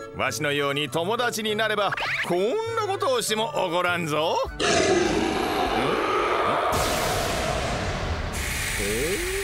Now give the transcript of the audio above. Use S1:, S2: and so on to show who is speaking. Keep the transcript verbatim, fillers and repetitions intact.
S1: わしのように友達になればこんなことをしても怒らんぞ。えー